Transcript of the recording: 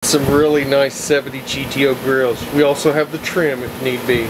some really nice 70 GTO grills. We also have the trim if need be.